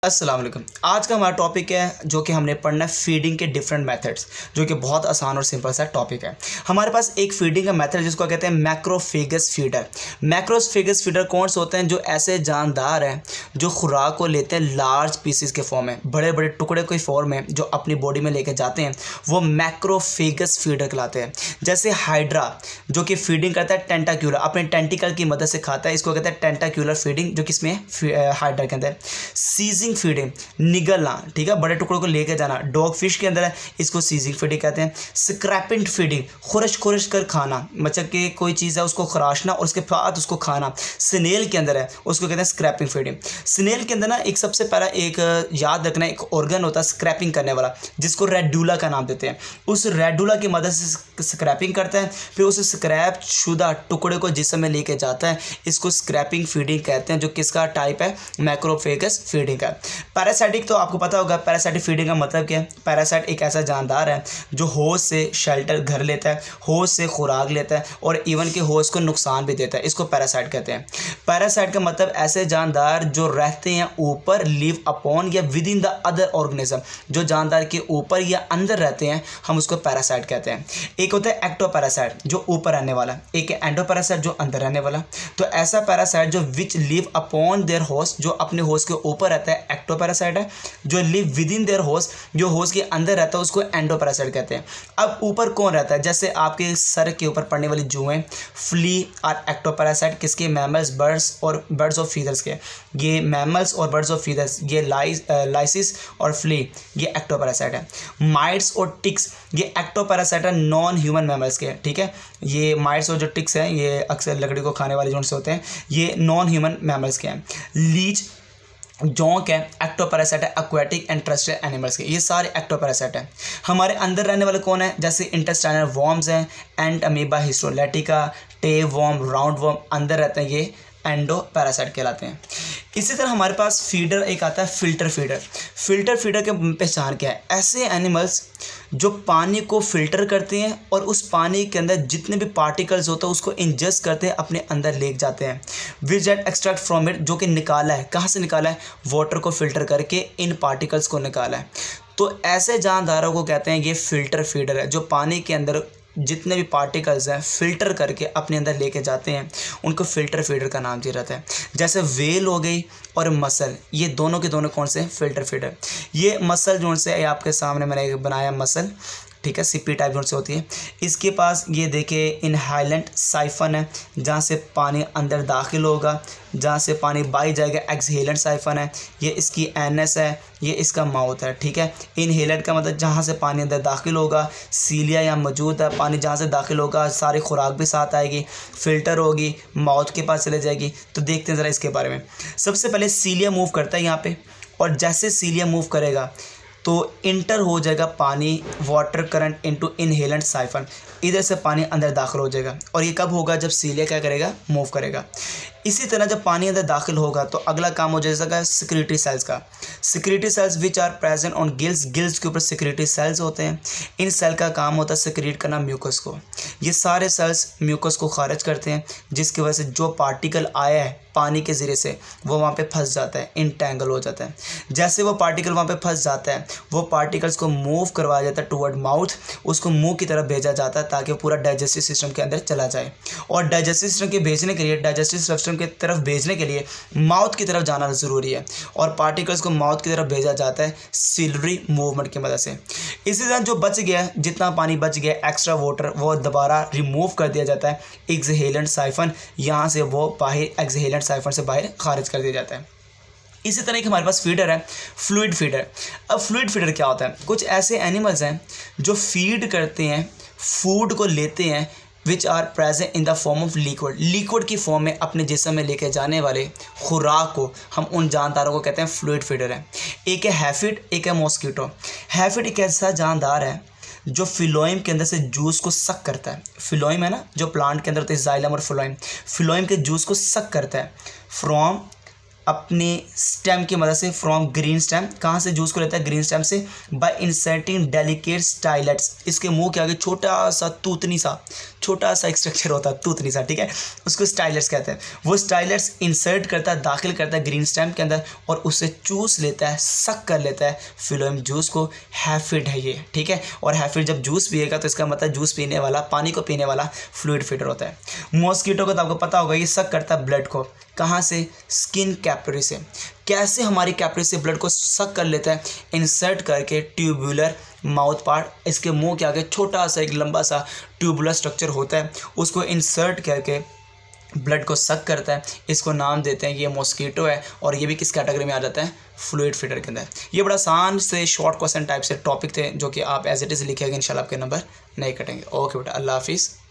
अस्सलाम वालेकुम। आज का हमारा टॉपिक है जो कि हमने पढ़ना है फीडिंग के डिफरेंट मेथड्स, जो कि बहुत आसान और सिंपल सा टॉपिक है। हमारे पास एक फीडिंग का मेथड जिसको कहते हैं मैक्रोफेगस फीडर। मैक्रोफेगस फीडर कौन से होते हैं? जो ऐसे जानदार हैं जो खुराक को लेते हैं लार्ज पीसेस के फॉर्म में, बड़े बड़े टुकड़े के फॉर्म में जो अपनी बॉडी में लेके जाते हैं, वो मैक्रोफेगस फीडर कहलाते हैं। जैसे हाइड्रा जो कि फीडिंग करता है टेंटाक्यूलर, अपने टेंटिकल की मदद से खाता है, इसको कहते हैं टेंटाक्यूलर फीडिंग, जो किसमें हाइड्रा के अंदर। सीजिंग फीडिंग, निगलना, ठीक है, बड़े टुकड़ों को लेके जाना, डॉग फिश के अंदर है, इसको सीजिंग फीडिंग कहते हैं। स्क्रैपिंग फीडिंग, खुरश खुरश कर खाना, मतलब कि कोई चीज़ है उसको खराशना और उसके बाद उसको खाना, स्नेल के अंदर है, उसको कहते हैं स्क्रैपिंग फीडिंग। स्नेल के अंदर ना एक सबसे पहला एक याद रखना एक ऑर्गन होता है स्क्रैपिंग करने वाला, जिसको रेडुला का नाम देते हैं। उस रेडुला की मदद से स्क्रैपिंग करता है, फिर उस स्क्रैप शुदा टुकड़े को जिस्म में लेके जाता है, इसको स्क्रैपिंग फीडिंग कहते हैं, जो किसका टाइप है? मैक्रोफेगस फीडिंग का। पैरासाइटिक तो आपको पता होगा, पैरासाइटिक फीडिंग का मतलब क्या है? पैरासाइट एक ऐसा जानदार है जो होस्ट से शेल्टर घर लेता है, होस्ट से खुराक लेता है और इवन के होस्ट को नुकसान भी देता है, इसको पैरासाइट कहते हैं। पैरासाइट का मतलब ऐसे जानदार जो रहते हैं ऊपर, लिव अपॉन या within the other organism, जो जानदार के ऊपर या अंदर रहते हैं, हम उसको पैरासाइट कहते हैं। एक होता है एक्टोपैरासाइट जो ऊपर रहने वाला, एक है एंडोपैरासाइट जो अंदर रहने वाला। तो ऐसा पैरासाइट जो which live upon their host, जो अपने होस्ट के ऊपर रहता है, एक्टोपैरासाइट है। जो live within their host, जो होस्ट के अंदर रहता है, उसको एंडोपैरासाइट कहते हैं। अब ऊपर कौन रहता है? जैसे आपके सर के ऊपर पड़ने वाली जुएं, फ्ली और एक्टोपैरासाइट किसके? मैमल्स, बर्ड्स और बर्ड्स ऑफ फीदर्स के। ये मैमल्स और बर्ड्स ऑफ फीदर्स, ये लाइसिस और फ्ली, ये एक्टोपैरासाइट है। माइट्स और टिक्स, ये एक्टोपैरासाइट है नॉन ह्यूमन मैमल्स के, ठीक है। ये माइट्स और जो टिक्स हैं, ये अक्सर लकड़ी को खाने वाले जो से होते हैं, ये नॉन ह्यूमन मैमल्स के हैं। लीच, जोंक है, एक्टोपैरासाइट है एक्वाटिक एंड टेरेस्ट्रियल एनिमल्स के, ये सारे एक्टोपैरासाइट हैं। हमारे अंदर रहने वाले कौन है? जैसे इंटेस्टाइनल वॉर्म्स हैं, and amoeba, histolytica, tape worm, round worm अंदर रहते हैं, ये एंडोपैरासाइट कहलाते हैं। इसी तरह हमारे पास फीडर एक आता है फिल्टर फीडर। फिल्टर फीडर के पहचान क्या है? ऐसे एनिमल्स जो पानी को फिल्टर करते हैं और उस पानी के अंदर जितने भी पार्टिकल्स होते हैं उसको इंजेस्ट करते हैं, अपने अंदर ले जाते हैं। Which that extract from it, जो कि निकाला है, कहाँ से निकाला है? वाटर को फिल्टर करके इन पार्टिकल्स को निकाला है। तो ऐसे जानदारों को कहते हैं ये फिल्टर फीडर है, जो पानी के अंदर जितने भी पार्टिकल्स हैं फिल्टर करके अपने अंदर लेके जाते हैं, उनको फिल्टर फीडर का नाम दिया जाता है। जैसे वेल हो गई और मसल, ये दोनों के दोनों कौन से? Filter feeder. ये मसल जोन से आपके सामने मैंने बनाया मसल, ठीक है, सिप्पी टाइप जोन से होती है। इसके पास ये देखिए इनहेलेंट साइफन है, जहाँ से पानी अंदर दाखिल होगा, जहाँ से पानी बाहर जाएगा, एक्सहेलेंट साइफन है। ये इसकी एनएस है, ये इसका माउथ है, ठीक है। इनहेलेंट का मतलब जहाँ से पानी अंदर दाखिल होगा, सीलिया यहाँ मौजूद है, पानी जहाँ से दाखिल होगा सारी खुराक भी साथ आएगी, फिल्टर होगी, माउथ के पास चले जाएगी। तो देखते हैं ज़रा इसके बारे में। सबसे पहले सीलिया मूव करता है यहाँ पे, और जैसे सीलिया मूव करेगा तो इंटर हो जाएगा पानी, water current into inhalant siphon, इधर से पानी अंदर दाखिल हो जाएगा। और ये कब होगा? जब सीलिया क्या करेगा? मूव करेगा। इसी तरह जब पानी अंदर दाखिल होगा तो अगला काम हो जाएगा सिक्रेटरी सेल्स का। Secretory cells which are present on gills, gills के ऊपर सिक्रेटरी सेल्स होते हैं। इन सेल का काम होता है सिक्रेट करना म्यूकस को। ये सारे सेल्स म्यूकस को खारिज करते हैं, जिसकी वजह से जो पार्टिकल आया है पानी के ज़रिए से वो वहाँ पे फंस जाता है, इंटेंगल हो जाता है। जैसे वो पार्टिकल वहाँ पे फंस जाता है, वो पार्टिकल्स को मूव करवाया जाता है टुवर्ड माउथ, उसको मुंह की तरफ भेजा जाता है ताकि पूरा डाइजेस्टिव सिस्टम के अंदर चला जाए। और डाइजेस्टिव सिस्टम के भेजने के लिए, डाइजेस्टिव सिस्टम की तरफ भेजने के लिए माउथ की तरफ जाना ज़रूरी है, और पार्टिकल्स को माउथ की तरफ भेजा जाता है सिलरी मूवमेंट की मदद से। इसी तरह जो बच गया, जितना पानी बच गया एक्स्ट्रा वाटर, वो दोबारा रिमूव कर दिया जाता है एक्सहेलेंट साइफन, यहाँ से वो बाहर एक्सहेलेंट साइफन से बाहर खारिज कर दिया जाता है। इसी तरह एक हमारे पास फीडर है फ्लूइड फीडर। अब फ्लूइड फीडर क्या होता है? कुछ ऐसे एनिमल्स हैं जो फीड करते हैं, फूड को लेते हैं, which are present in the form of liquid, liquid की फॉर्म में अपने जिस्म में लेके जाने वाले खुराक को हम उन जानदारों को कहते हैं फ्लूइड फीडर है। एक है हैफिड, एक है मॉस्किटो। हैफिड एक ऐसा जानदार है जो फिलोइम के अंदर से जूस को सक करता है। फिलोइम है ना, जो प्लांट के अंदर होता है, जाइलम और फिलोइम, फिलोइम के जूस को सक करता है फ्रॉम अपने स्टेम की मदद से फ्रॉम ग्रीन स्टेम, कहाँ से जूस को लेता है, ग्रीन स्टेम से, बाय इंसर्टिंग डेलिकेट स्टाइलेट्स, इसके मुंह के आगे छोटा सा छोटा सा एक स्ट्रक्चर होता है तूतनी सा, ठीक है, उसको स्टाइलेट्स कहते हैं। वो स्टाइलेट्स इंसर्ट करता है, दाखिल करता है ग्रीन स्टेम के अंदर और उससे चूस लेता है, सक कर लेता है फिलोएम जूस को। हैफिड है ये, ठीक है, और हैफिड जब जूस पिएगा तो इसका मतलब जूस पीने वाला, पानी को पीने वाला फ्लूइड फीडर होता है। मॉस्किटो को तो आपको पता होगा ये सक करता है ब्लड को, कहाँ से, स्किन कैपिलरी से। कैसे हमारी कैपिलरी से ब्लड को सक कर लेता है, इंसर्ट करके ट्यूबुलर माउथ पार्ट, इसके मुंह के आगे छोटा सा एक लंबा सा ट्यूबुलर स्ट्रक्चर होता है, उसको इंसर्ट करके ब्लड को सक करता है। इसको नाम देते हैं, ये मॉस्किटो है और ये भी किस कैटेगरी में आ जाता है, फ्लूइड फीडर के अंदर। ये बड़ा आसान से शॉर्ट क्वेश्चन टाइप से टॉपिक थे जो कि आप एज इट इज़ लिखेंगे, इंशाल्लाह आपके नंबर नहीं कटेंगे। ओके बेटा, अल्लाह हाफिज़।